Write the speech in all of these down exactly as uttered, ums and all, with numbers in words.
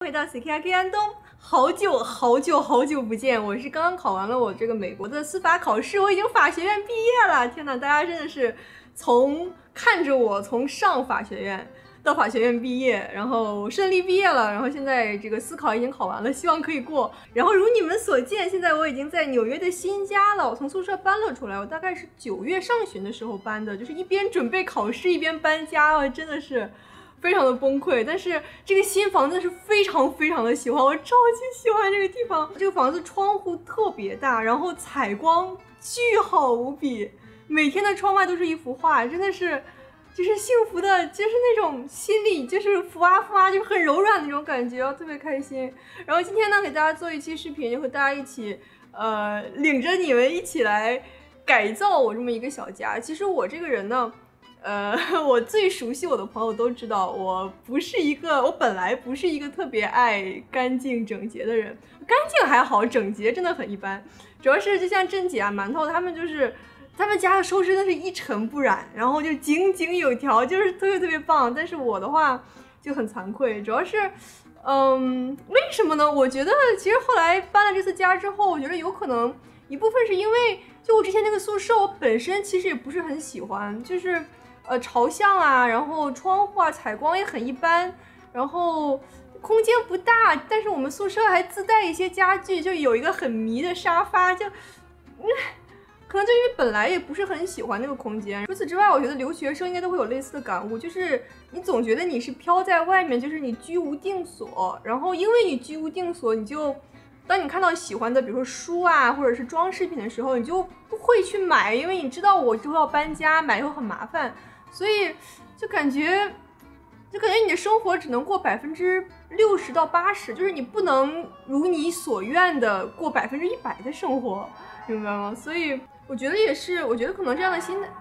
回到 C K R K 安东，好久好久好久不见！我是刚刚考完了我这个美国的司法考试，我已经法学院毕业了。天哪，大家真的是从看着我从上法学院到法学院毕业，然后顺利毕业了，然后现在这个司考已经考完了，希望可以过。然后如你们所见，现在我已经在纽约的新家了，我从宿舍搬了出来，我大概是九月上旬的时候搬的，就是一边准备考试一边搬家啊，真的是非常的崩溃。但是这个新房子是非常非常的喜欢，我超级喜欢这个地方。这个房子窗户特别大，然后采光巨好无比，每天的窗外都是一幅画，真的是就是幸福的，就是那种心里就是浮啊浮啊，就是很柔软的那种感觉，特别开心。然后今天呢，给大家做一期视频，就和大家一起，呃，领着你们一起来改造我这么一个小家。其实我这个人呢，呃，我最熟悉我的朋友都知道，我不是一个，我本来不是一个特别爱干净整洁的人。干净还好，整洁真的很一般。主要是就像郑姐啊、馒头他们就是。他们家的收拾真的是一尘不染，然后就井井有条，就是特别特别棒。但是我的话就很惭愧，主要是，嗯，为什么呢？我觉得其实后来搬了这次家之后，我觉得有可能一部分是因为就我之前那个宿舍，我本身其实也不是很喜欢，就是呃朝向啊，然后窗户啊采光也很一般，然后空间不大，但是我们宿舍还自带一些家具，就有一个很迷的沙发，就嗯。可能就因为本来也不是很喜欢那个空间。除此之外，我觉得留学生应该都会有类似的感悟，就是你总觉得你是飘在外面，就是你居无定所。然后因为你居无定所，你就当你看到喜欢的，比如说书啊，或者是装饰品的时候，你就不会去买，因为你知道我之后要搬家，买以后很麻烦，所以就感觉就感觉你的生活只能过百分之六十到八十，就是你不能如你所愿的过百分之一百的生活，明白吗？所以。我觉得也是，我觉得可能这样的心态，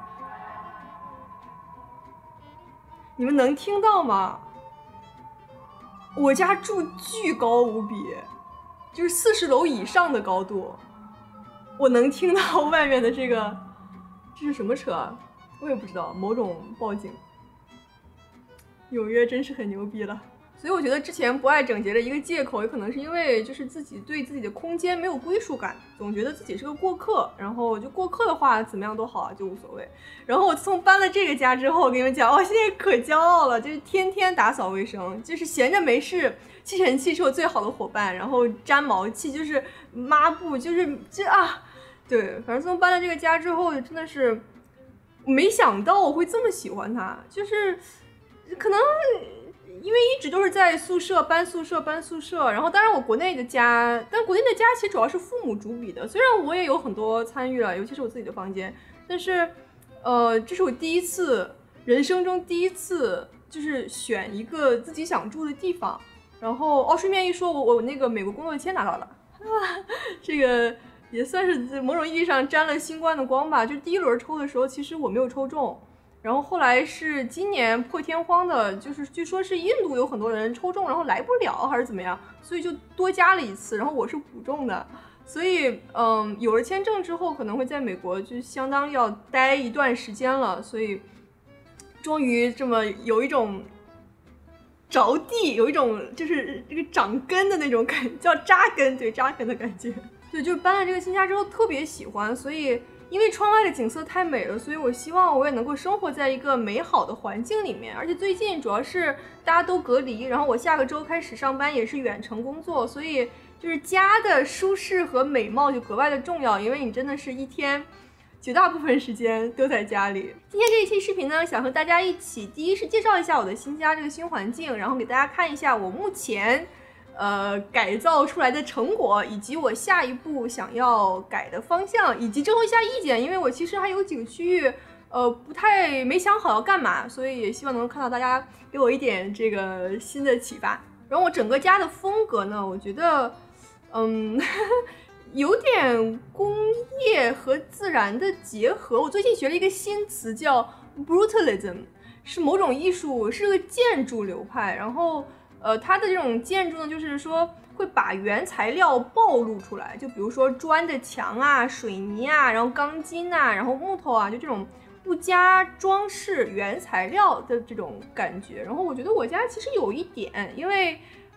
你们能听到吗？我家住巨高无比，就是四十楼以上的高度，我能听到外面的这个，这是什么车啊？我也不知道，某种报警。纽约真是很牛逼了。所以我觉得之前不爱整洁的一个借口，也可能是因为就是自己对自己的空间没有归属感，总觉得自己是个过客，然后就过客的话怎么样都好啊，就无所谓。然后我自从搬了这个家之后，我跟你们讲，我现在可骄傲了，就是天天打扫卫生，就是闲着没事，吸尘器是我最好的伙伴，然后粘毛器就是抹布，就是这啊，对，反正自从搬了这个家之后，真的是没想到我会这么喜欢它，就是可能。因为一直都是在宿舍搬宿舍搬宿舍，然后当然我国内的家，但国内的家其实主要是父母主笔的，虽然我也有很多参与了，尤其是我自己的房间，但是，呃，这是我第一次人生中第一次就是选一个自己想住的地方，然后哦，顺便一说，我我那个美国工作签拿到了，这个也算是某种意义上沾了新冠的光吧。就第一轮抽的时候，其实我没有抽中。然后后来是今年破天荒的，就是据说是印度有很多人抽中，然后来不了还是怎么样，所以就多加了一次。然后我是补中的，所以嗯，有了签证之后，可能会在美国就相当要待一段时间了。所以终于这么有一种着地，有一种就是这个长根的那种感觉，叫扎根，对，扎根的感觉。对，就是搬了这个新家之后特别喜欢，所以。因为窗外的景色太美了，所以我希望我也能够生活在一个美好的环境里面。而且最近主要是大家都隔离，然后我下个周开始上班也是远程工作，所以就是家的舒适和美貌就格外的重要。因为你真的是一天绝大部分时间都在家里。今天这一期视频呢，想和大家一起，第一是介绍一下我的新家这个新环境，然后给大家看一下我目前。呃，改造出来的成果，以及我下一步想要改的方向，以及征求一下意见，因为我其实还有几个区域，呃，不太没想好要干嘛，所以也希望能够看到大家给我一点这个新的启发。然后我整个家的风格呢，我觉得，嗯，呵呵有点工业和自然的结合。我最近学了一个新词叫 brutalism， 是某种艺术，是个建筑流派，然后。呃，它的这种建筑呢，就是说会把原材料暴露出来，就比如说砖的墙啊、水泥啊，然后钢筋啊，然后木头啊，就这种不加装饰原材料的这种感觉。然后我觉得我家其实有一点，因为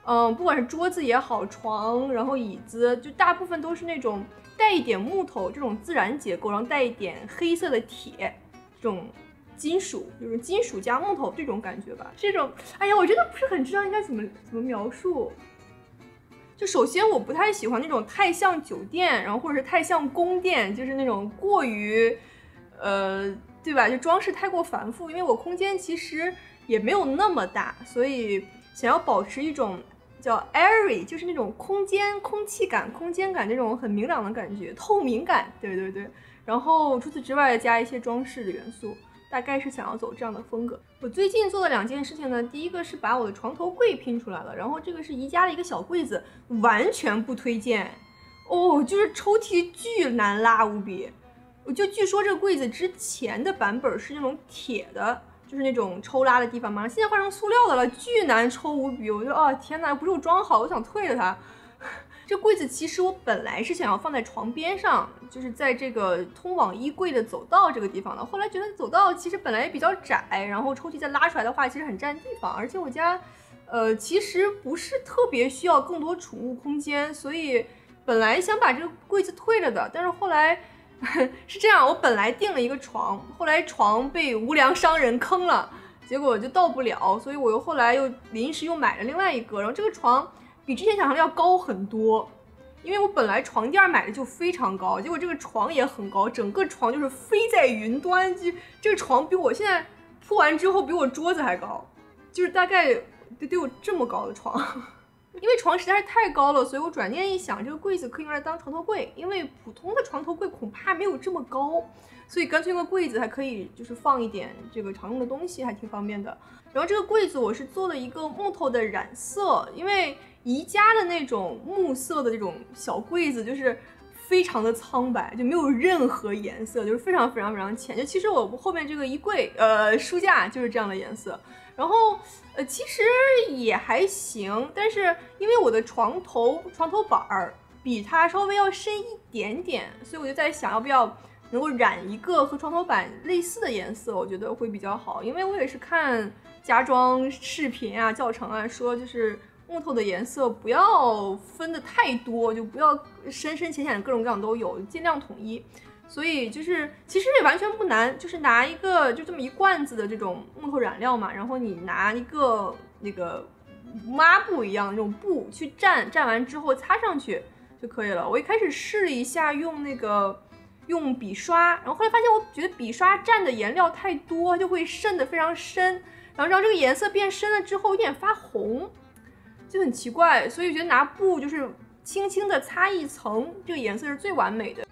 嗯，不管是桌子也好，床，然后椅子，就大部分都是那种带一点木头这种自然结构，然后带一点黑色的铁这种金属，就是金属加木头这种感觉吧。这种，哎呀，我真的不是很知道应该怎么怎么描述。就首先我不太喜欢那种太像酒店，然后或者是太像宫殿，就是那种过于，呃，对吧？就装饰太过繁复，因为我空间其实也没有那么大，所以想要保持一种叫 airy， 就是那种空间、空气感、空间感这种很明朗的感觉，透明感，对对对。然后除此之外加一些装饰的元素。大概是想要走这样的风格。我最近做的两件事情呢，第一个是把我的床头柜拼出来了，然后这个是宜家的一个小柜子，完全不推荐哦，就是抽屉巨难拉无比。我就据说这个柜子之前的版本是那种铁的，就是那种抽拉的地方嘛，现在换成塑料的了，巨难抽无比。我就哦天哪，不是我装好，我想退了它。这柜子其实我本来是想要放在床边上，就是在这个通往衣柜的走道这个地方的。后来觉得走道其实本来也比较窄，然后抽屉再拉出来的话，其实很占地方。而且我家，呃，其实不是特别需要更多储物空间，所以本来想把这个柜子退了的。但是后来是这样，我本来订了一个床，后来床被无良商人坑了，结果就到不了，所以我又后来又临时又买了另外一个，然后这个床比之前想象的要高很多，因为我本来床垫买的就非常高，结果这个床也很高，整个床就是飞在云端，就这个床比我现在铺完之后比我桌子还高，就是大概得得有这么高的床。因为床实在是太高了，所以我转念一想，这个柜子可以用来当床头柜，因为普通的床头柜恐怕没有这么高，所以干脆用个柜子还可以就是放一点这个常用的东西，还挺方便的。然后这个柜子我是做了一个木头的染色，因为宜家的那种木色的这种小柜子就是非常的苍白，就没有任何颜色，就是非常非常非常浅。就其实我后面这个衣柜呃书架就是这样的颜色，然后呃其实也还行，但是因为我的床头床头板儿比它稍微要深一点点，所以我就在想要不要能够染一个和床头板类似的颜色，我觉得会比较好。因为我也是看家装视频啊教程啊说，就是木头的颜色不要分的太多，就不要深深浅浅各种各样都有，尽量统一。所以就是其实也完全不难，就是拿一个就这么一罐子的这种木头染料嘛，然后你拿一个那个抹布一样的那种布去蘸，蘸完之后擦上去就可以了。我一开始试了一下用那个用笔刷，然后后来发现我觉得笔刷蘸的颜料太多，就会渗得非常深，然后让这个颜色变深了之后有点发红，就很奇怪。所以我觉得拿布就是轻轻的擦一层，这个颜色是最完美的。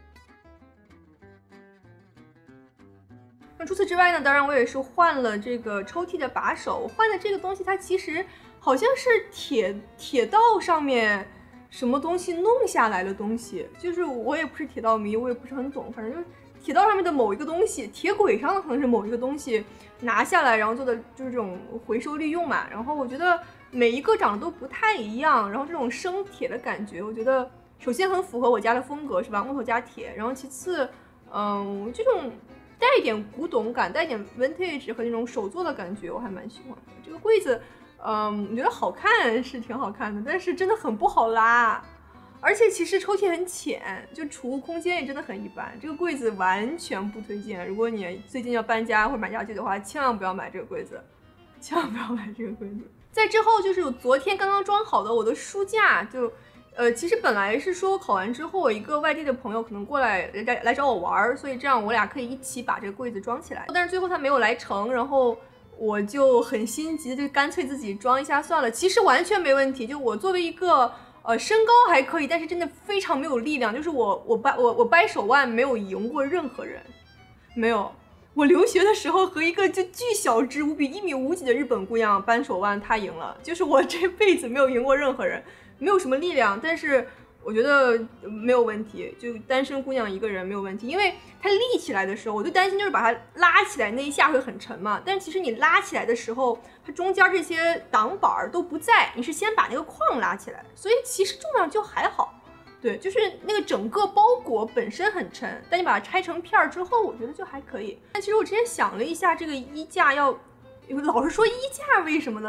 那除此之外呢，当然我也是换了这个抽屉的把手。我换的这个东西它其实好像是铁铁道上面什么东西弄下来的东西，就是我也不是铁道迷，我也不是很懂，反正就是铁道上面的某一个东西，铁轨上的可能是某一个东西拿下来，然后做的就是这种回收利用嘛。然后我觉得每一个长得都不太一样，然后这种生铁的感觉，我觉得首先很符合我家的风格，是吧？木头加铁，然后其次，嗯，这种带一点古董感，带一点 vintage 和那种手做的感觉，我还蛮喜欢的。这个柜子，嗯，我觉得好看是挺好看的，但是真的很不好拉，而且其实抽屉很浅，就储物空间也真的很一般。这个柜子完全不推荐，如果你最近要搬家或者买家具的话，千万不要买这个柜子，千万不要买这个柜子。在之后就是我昨天刚刚装好的我的书架，就呃，其实本来是说考完之后，我一个外地的朋友可能过来来来找我玩，所以这样我俩可以一起把这个柜子装起来。但是最后他没有来成，然后我就很心急，就干脆自己装一下算了。其实完全没问题，就我作为一个呃身高还可以，但是真的非常没有力量，就是我我掰我我掰手腕没有赢过任何人，没有。我留学的时候和一个就巨小只无比一米五几的日本姑娘扳手腕，她赢了。就是我这辈子没有赢过任何人，没有什么力量，但是我觉得没有问题，就单身姑娘一个人没有问题。因为她立起来的时候，我就担心就是把它拉起来那一下会很沉嘛，但其实你拉起来的时候，它中间这些挡板都不在，你是先把那个框拉起来，所以其实重量就还好。对，就是那个整个包裹本身很沉，但你把它拆成片儿之后，我觉得就还可以。但其实我之前想了一下，这个衣架要，老是说衣架为什么呢？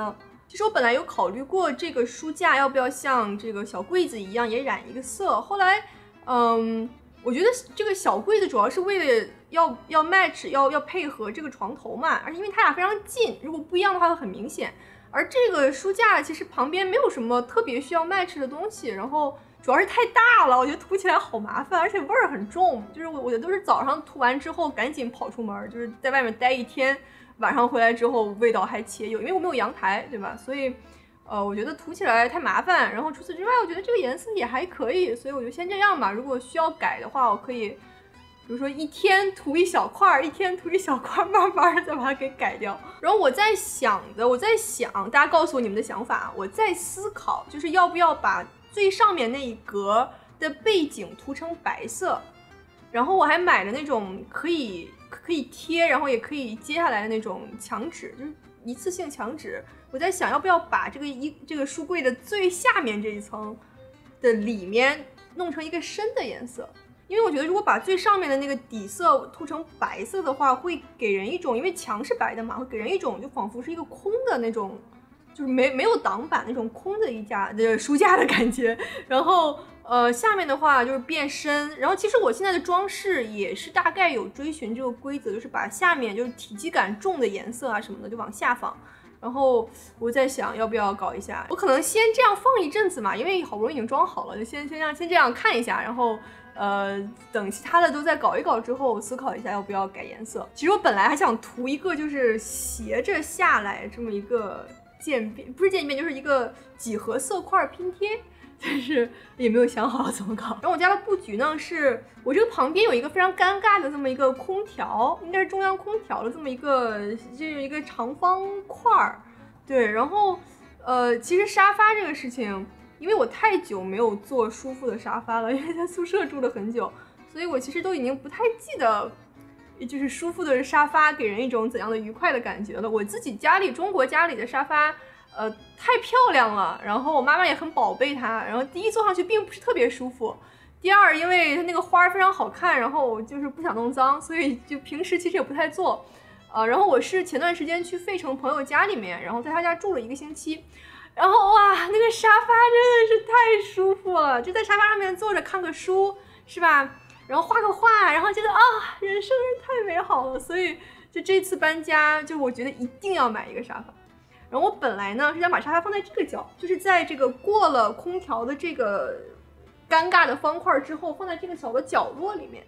其实我本来有考虑过这个书架要不要像这个小柜子一样也染一个色，后来，嗯，我觉得这个小柜子主要是为了要要 match 要要配合这个床头嘛，而且因为它俩非常近，如果不一样的话会很明显。而这个书架其实旁边没有什么特别需要 match 的东西，然后主要是太大了，我觉得涂起来好麻烦，而且味儿很重。就是我我的都是早上涂完之后赶紧跑出门，就是在外面待一天。晚上回来之后味道还且有，因为我没有阳台，对吧？所以，呃，我觉得涂起来太麻烦。然后除此之外，我觉得这个颜色也还可以，所以我就先这样吧。如果需要改的话，我可以，比如说一天涂一小块，一天涂一小块，慢慢的再把它给改掉。然后我在想的，我在想，大家告诉我你们的想法，我在思考，就是要不要把最上面那一格的背景涂成白色。然后我还买了那种可以可以贴，然后也可以揭下来的那种墙纸，就是一次性墙纸。我在想要不要把这个一这个书柜的最下面这一层的里面弄成一个深的颜色，因为我觉得如果把最上面的那个底色涂成白色的话，会给人一种，因为墙是白的嘛，会给人一种就仿佛是一个空的那种，就是没没有挡板那种空的一架的书架的感觉。然后呃，下面的话就是变深，然后其实我现在的装饰也是大概有追寻这个规则，就是把下面就是体积感重的颜色啊什么的就往下放。然后我在想要不要搞一下，我可能先这样放一阵子嘛，因为好不容易已经装好了，就先先让先这样看一下，然后呃等其他的都再搞一搞之后，思考一下要不要改颜色。其实我本来还想涂一个就是斜着下来这么一个渐变，不是渐变，就是一个几何色块拼贴。但是也没有想好要怎么搞。然后我家的布局呢，是我这个旁边有一个非常尴尬的这么一个空调，应该是中央空调的这么一个，就是一个长方块儿。对，然后呃，其实沙发这个事情，因为我太久没有坐舒服的沙发了，因为在宿舍住了很久，所以我其实都已经不太记得，就是舒服的沙发给人一种怎样的愉快的感觉了。我自己家里中国家里的沙发。呃，太漂亮了，然后我妈妈也很宝贝它，然后第一坐上去并不是特别舒服，第二因为它那个花非常好看，然后我就是不想弄脏，所以就平时其实也不太坐。呃，然后我是前段时间去费城朋友家里面，然后在他家住了一个星期，然后哇，那个沙发真的是太舒服了，就在沙发上面坐着看个书，是吧？然后画个画，然后觉得啊，人生是太美好了，所以就这次搬家，就我觉得一定要买一个沙发。然后我本来呢是想把沙发放在这个角，就是在这个过了空调的这个尴尬的方块之后，放在这个小的角落里面。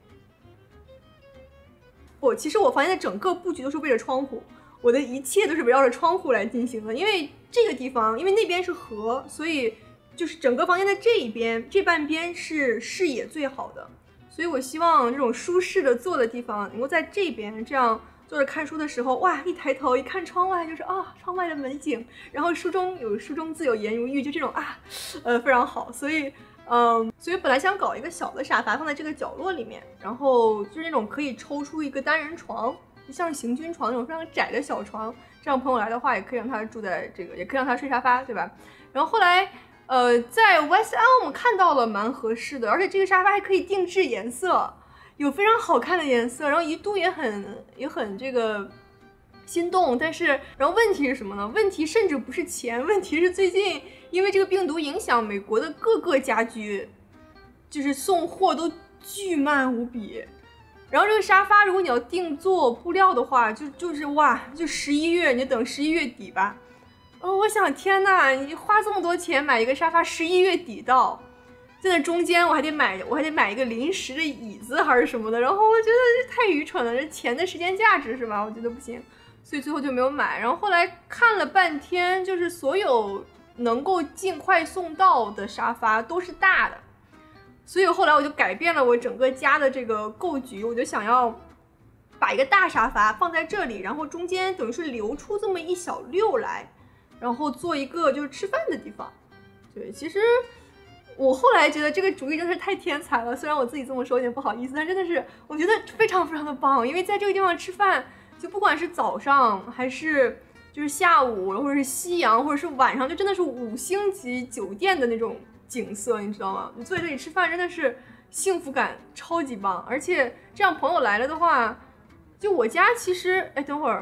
我其实我房间的整个布局都是为了窗户，我的一切都是围绕着窗户来进行的。因为这个地方，因为那边是河，所以就是整个房间的这一边这半边是视野最好的，所以我希望这种舒适的坐的地方能够在这边，这样。坐着看书的时候，哇，一抬头一看窗外就是啊，窗外的美景，然后书中有书中自有颜如玉，就这种啊，呃，非常好。所以，嗯，所以本来想搞一个小的沙发放在这个角落里面，然后就是那种可以抽出一个单人床，就像行军床那种非常窄的小床，这样朋友来的话也可以让他住在这个，也可以让他睡沙发，对吧？然后后来，呃，在 West Elm 看到了蛮合适的，而且这个沙发还可以定制颜色。有非常好看的颜色，然后一度也很也很这个心动，但是然后问题是什么呢？问题甚至不是钱，问题是最近因为这个病毒影响，美国的各个家居就是送货都巨慢无比。然后这个沙发如果你要定做布料的话，就就是哇，就十一月，你就等十一月底吧。哦，我想天哪，你花这么多钱买一个沙发，十一月底到。在那中间我还得买，我还得买一个临时的椅子还是什么的，然后我觉得这太愚蠢了，这钱的时间价值是吧？我觉得不行，所以最后就没有买。然后后来看了半天，就是所有能够尽快送到的沙发都是大的，所以后来我就改变了我整个家的这个构局，我就想要把一个大沙发放在这里，然后中间等于是留出这么一小溜来，然后做一个就是吃饭的地方。对，其实。我后来觉得这个主意真的是太天才了，虽然我自己这么说有点不好意思，但真的是我觉得非常非常的棒，因为在这个地方吃饭，就不管是早上还是就是下午，或者是夕阳，或者是晚上，就真的是五星级酒店的那种景色，你知道吗？你坐在这里吃饭真的是幸福感超级棒，而且这样朋友来了的话，就我家其实，哎，等会儿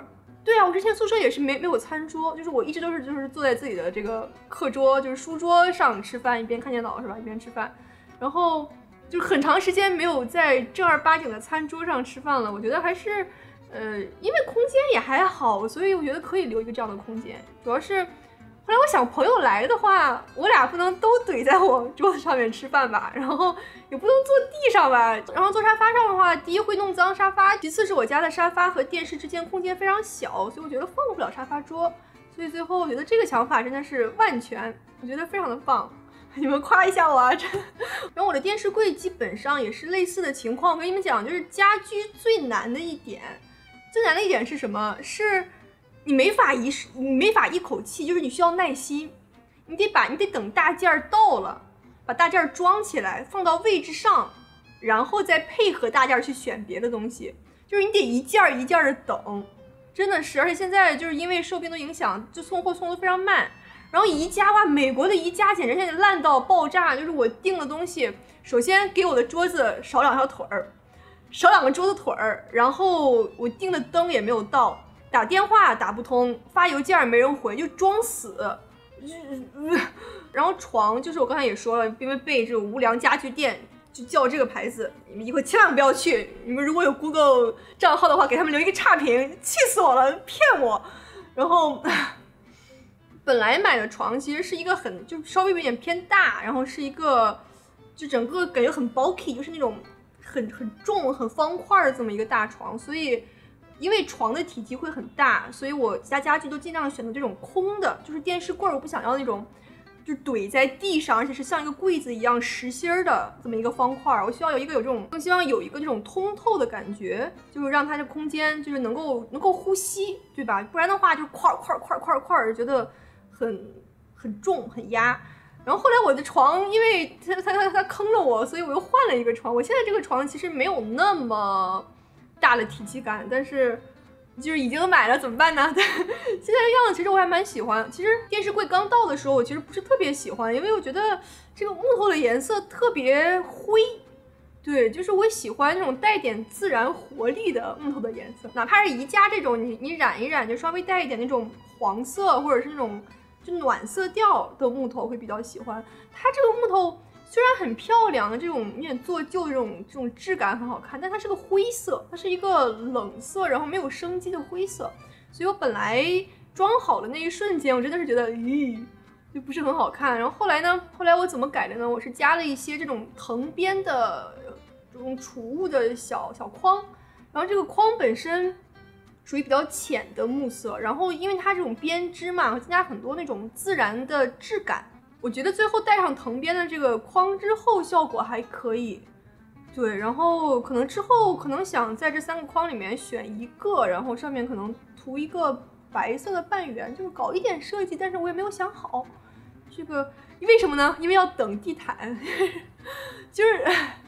对啊，我之前宿舍也是没没有餐桌，就是我一直都是就是坐在自己的这个课桌，就是书桌上吃饭，一边看电脑是吧，一边吃饭，然后就很长时间没有在正儿八经的餐桌上吃饭了。我觉得还是，呃，因为空间也还好，所以我觉得可以留一个这样的空间。主要是后来我想朋友来的话，我俩不能都怼在我桌子上面吃饭吧，然后也不能坐地上吧，然后坐沙发上的话，第一会弄脏沙发，其次是我家的沙发和电视之间空间非常小，所以我觉得放不了沙发桌，所以最后我觉得这个想法真的是万全，我觉得非常的棒。你们夸一下我啊！真的。然后我的电视柜基本上也是类似的情况。我跟你们讲，就是家居最难的一点，最难的一点是什么？是你没法一你没法一口气，就是你需要耐心，你得把你得等大件儿到了，把大件儿装起来，放到位置上，然后再配合大件儿去选别的东西。就是你得一件儿一件儿的等，真的是。而且现在就是因为受病毒影响，就送货送的非常慢。然后宜家哇，美国的宜家简直现在烂到爆炸。就是我订的东西，首先给我的桌子少两条腿儿，少两个桌子腿儿，然后我订的灯也没有到，打电话打不通，发邮件没人回，就装死。然后床就是我刚才也说了，因为被这种无良家具店就叫这个牌子，你们以后千万不要去。你们如果有 Google 账号的话，给他们留一个差评，气死我了，骗我。然后本来买的床其实是一个很就稍微有点偏大，然后是一个就整个感觉很 bulky， 就是那种很很重很方块的这么一个大床，所以因为床的体积会很大，所以我家家具都尽量选择这种空的，就是电视柜我不想要那种就怼在地上，而且是像一个柜子一样实心的这么一个方块，我希望有一个有这种更希望有一个这种通透的感觉，就是让它的空间就是能够能够呼吸，对吧？不然的话就块块块块块觉得很很重很压。然后后来我的床因为它它它它坑了我，所以我又换了一个床。我现在这个床其实没有那么大的体积感，但是就是已经买了怎么办呢？现在这样子其实我还蛮喜欢。其实电视柜刚到的时候我其实不是特别喜欢，因为我觉得这个木头的颜色特别灰，对，就是我喜欢那种带点自然活力的木头的颜色，哪怕是宜家这种你你染一染就稍微带一点那种黄色或者是那种就暖色调的木头会比较喜欢。它这个木头虽然很漂亮，这种有点做旧的这种这种质感很好看，但它是个灰色，它是一个冷色，然后没有生机的灰色。所以我本来装好的那一瞬间，我真的是觉得，咦，就不是很好看。然后后来呢，后来我怎么改的呢？我是加了一些这种藤编的这种储物的小小框，然后这个框本身属于比较浅的木色，然后因为它这种编织嘛，会增加很多那种自然的质感。我觉得最后带上藤编的这个框之后效果还可以，对，然后可能之后可能想在这三个框里面选一个，然后上面可能涂一个白色的半圆，就是搞一点设计，但是我也没有想好这个为什么呢？因为要等地毯，就是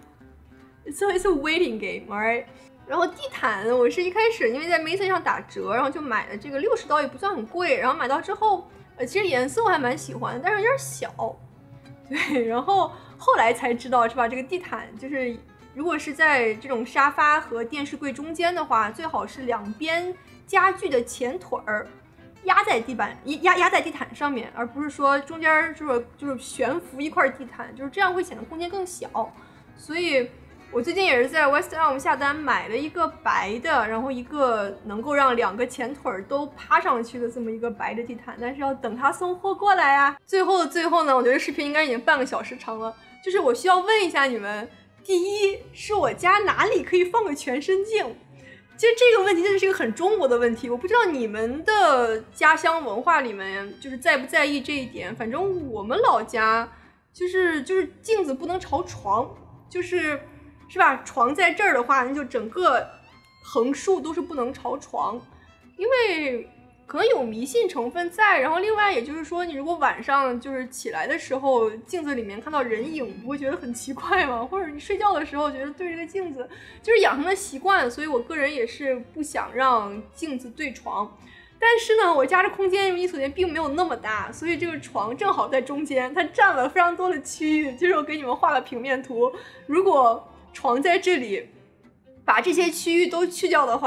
so it's a waiting game, alright。然后地毯我是一开始因为在 Mason 上打折，然后就买了这个六十刀也不算很贵，然后买到之后。呃，其实颜色我还蛮喜欢的，但是有点小，对。然后后来才知道是吧？这个地毯就是如果是在这种沙发和电视柜中间的话，最好是两边家具的前腿儿压在地板压压在地毯上面，而不是说中间就是就是悬浮一块地毯，就是这样会显得空间更小。所以我最近也是在 West Elm 下单买了一个白的，然后一个能够让两个前腿都趴上去的这么一个白的地毯，但是要等它送货过来啊。最后的最后呢，我觉得视频应该已经半个小时长了，就是我需要问一下你们，第一是我家哪里可以放个全身镜？其实这个问题真的是一个很中国的问题，我不知道你们的家乡文化里面就是在不在意这一点。反正我们老家就是就是镜子不能朝床，就是是吧？床在这儿的话，那就整个横竖都是不能朝床，因为可能有迷信成分在。然后另外也就是说，你如果晚上就是起来的时候，镜子里面看到人影，不会觉得很奇怪吗？或者你睡觉的时候觉得对这个镜子，就是养成了习惯，所以我个人也是不想让镜子对床。但是呢，我家的空间一首先并没有那么大，所以这个床正好在中间，它占了非常多的区域。就是我给你们画个平面图，如果床在这里，把这些区域都去掉的话，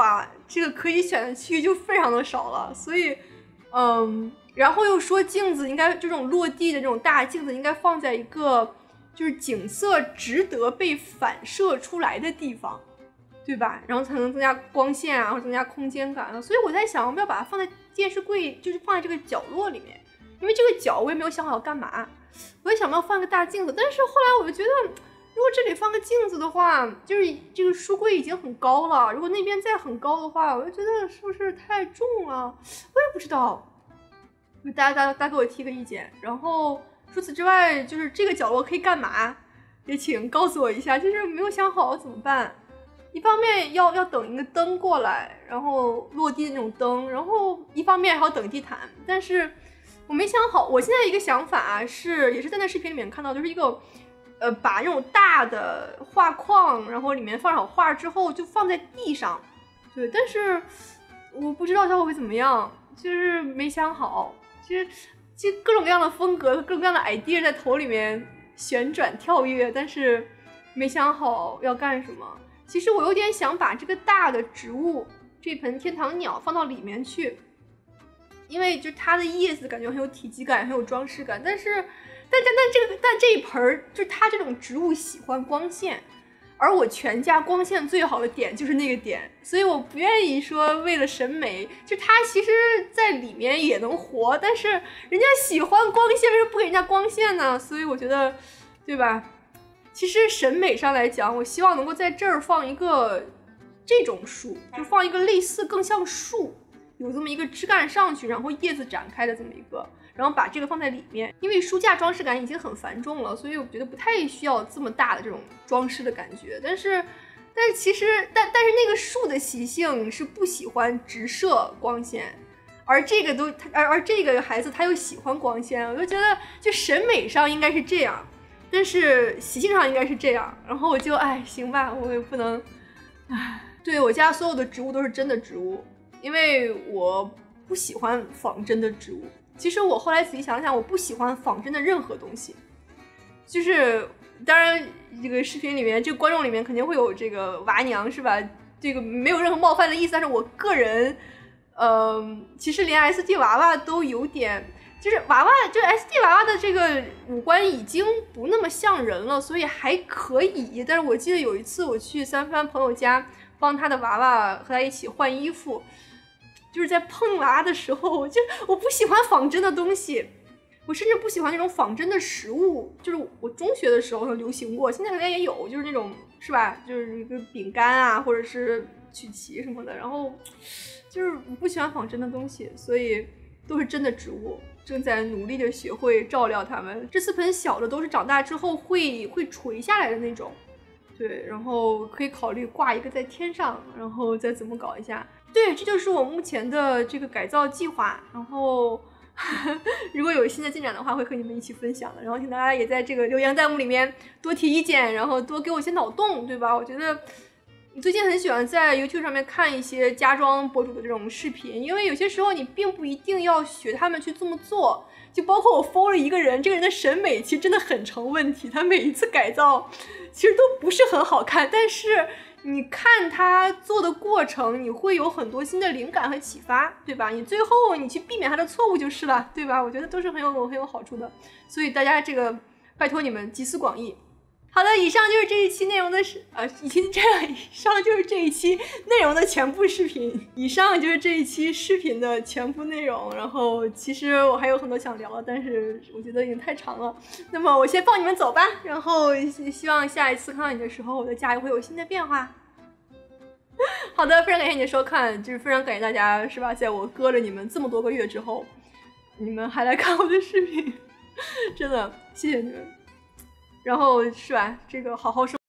这个可以选的区域就非常的少了，所以，嗯，然后又说镜子应该这种落地的这种大镜子应该放在一个就是景色值得被反射出来的地方，对吧？然后才能增加光线啊，或者增加空间感啊。所以我在想，要不要把它放在电视柜，就是放在这个角落里面，因为这个角我也没有想好要干嘛。我也想要放个大镜子，但是后来我就觉得，如果这里放个镜子的话，就是这个书柜已经很高了，如果那边再很高的话，我就觉得是不是太重了？我也不知道，大家大家大家给我提个意见。然后除此之外，就是这个角落可以干嘛？也请告诉我一下，就是没有想好怎么办。一方面要要等一个灯过来，然后落地的那种灯，然后一方面还要等地毯，但是我没想好。我现在一个想法、啊、是，也是在那视频里面看到，就是一个，呃，把那种大的画框，然后里面放上画之后，就放在地上，对。但是我不知道效果会怎么样，就是没想好。其实，其实各种各样的风格、各种各样的 idea 在头里面旋转跳跃，但是没想好要干什么。其实我有点想把这个大的植物，这盆天堂鸟放到里面去。因为就它的叶子感觉很有体积感，很有装饰感，但是，但但但这个但这一盆就是它这种植物喜欢光线，而我全家光线最好的点就是那个点，所以我不愿意说为了审美，就它其实在里面也能活，但是人家喜欢光线，为什么不给人家光线呢？所以我觉得，对吧？其实审美上来讲，我希望能够在这儿放一个这种树，就放一个类似更像树。有这么一个枝干上去，然后叶子展开的这么一个，然后把这个放在里面。因为书架装饰感已经很繁重了，所以我觉得不太需要这么大的这种装饰的感觉。但是，但是其实，但但是那个树的习性是不喜欢直射光线，而这个都，而而这个孩子他又喜欢光线，我就觉得就审美上应该是这样，但是习性上应该是这样。然后我就哎，行吧，我也不能，哎，对我家所有的植物都是真的植物。因为我不喜欢仿真的植物，其实我后来仔细想想，我不喜欢仿真的任何东西。就是当然，这个视频里面，这个观众里面肯定会有这个娃娘，是吧？这个没有任何冒犯的意思，但是我个人，呃，其实连 S D 娃娃都有点，就是娃娃，就 S D 娃娃的这个五官已经不那么像人了，所以还可以。但是我记得有一次我去三番朋友家帮他的娃娃和他一起换衣服。就是在碰娃的时候，我就我不喜欢仿真的东西，我甚至不喜欢那种仿真的食物。就是我中学的时候流行过，现在应该也有，就是那种是吧？就是一个饼干啊，或者是曲奇什么的。然后就是我不喜欢仿真的东西，所以都是真的植物，正在努力的学会照料它们。这四盆小的都是长大之后会会垂下来的那种，对，然后可以考虑挂一个在天上，然后再怎么搞一下。对，这就是我目前的这个改造计划。然后呵呵如果有新的进展的话，会和你们一起分享的。然后请大家也在这个留言弹幕里面多提意见，然后多给我一些脑洞，对吧？我觉得你最近很喜欢在 YouTube 上面看一些家装博主的这种视频，因为有些时候你并不一定要学他们去这么做。就包括我 follow 了一个人，这个人的审美其实真的很成问题，他每一次改造其实都不是很好看，但是你看他做的过程，你会有很多新的灵感和启发，对吧？你最后你去避免他的错误就是了，对吧？我觉得都是很有很有好处的，所以大家这个拜托你们集思广益。好的，以上就是这一期内容的是呃，以这样以上就是这一期内容的全部视频，以上就是这一期视频的全部内容。然后其实我还有很多想聊，但是我觉得已经太长了。那么我先放你们走吧，然后希望下一次看到你的时候，我的家又会有新的变化。好的，非常感谢你的收看，就是非常感谢大家，是吧？在我割了你们这么多个月之后，你们还来看我的视频，真的谢谢你们。然后是吧，这个好好生